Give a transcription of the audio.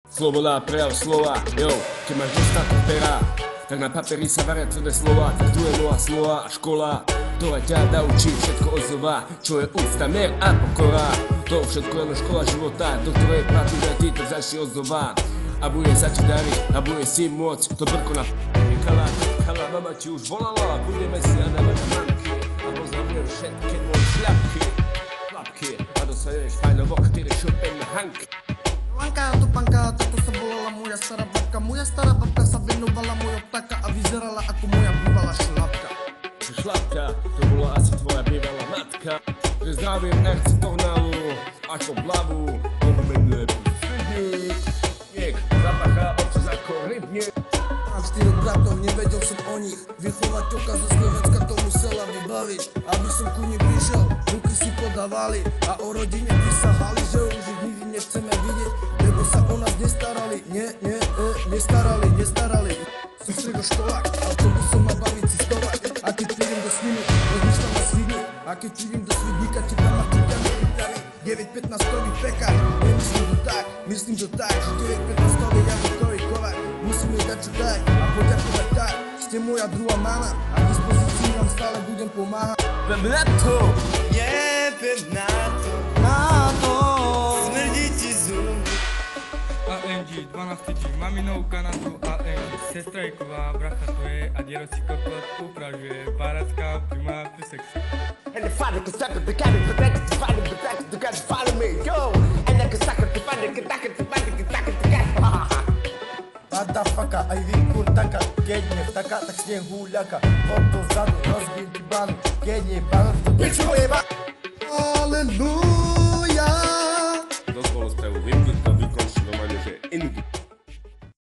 Sloboda, prejav slova, jo, keď máš dostatok pera, tak na papieri sa varia tvrdé slova, tak tu je moja slova a škola, ktorá ťa naučí všetko odzova, čo je úcta, mier a pokora. To všetko je škola života, do ktorej patrí, že ty to začni odzova. A bude sa ti dariť, a bude si môcť to brko na p***kala. Kala, mama ti už volala, budeme si nadávať na mamky, a pozdravujeme všetky moje šľapky, a dostaneš fajnovo 4 šupeň na hanky. Lanka tu panka, toto sa volala moja stará babka. Moja stará babka sa venovala mojho ptaka a vyzerala ako moja bývalá šlapka. Šlapka, to bola asi tvoja bývalá matka. Že zdravím herci tornálu, ako blavu, pomenuje pustydník. Niek zapacha občas ako rybník. Mám 4 bratov, nevedel som o nich. Vychovateľka zo Slovenska to musela vybaviť. Aby som ku nim prišiel, ruky si podávali a o rodine prisahali, že už ich nikdy nechceme vidieť, lebo sa o nás nestarali. Nestarali. Som stredoškolák, autobusom ma baví cestovať. A keď prídem do Sninu, rozmýšľam na Svidni. A keď prídem do Svidníka, čekám na čekami pripraví 9-15-tový pekár. Myslím to tak, že 9-15-tový jazykový kovar. Musím jej dať čo dať a poďakovať tak. Ste moja druhá mama a k dispozícii vám stále budem pomáhať. Vem na to! Jebem na to, smrdí ti zub. AMG, 12G, maminou Kanadu AMG, sestra je ková, bracha to je a diero si kokot upražuje, baratka má tu sexy. And the father can suck it, the cat is the back, the father, the back, the cat, follow me, yo. And I can suck it, the father, the cat, the father, the cat, the cat, ha ha ha. Мадафака, ай ви куртака, генije vtaka, tak snijeg huljaka. Foto zadu, rozbijem ti banu, genije banu, piču jeba. Aleluja. Dozvol spravu vypnúť, to vykončí normálne, že in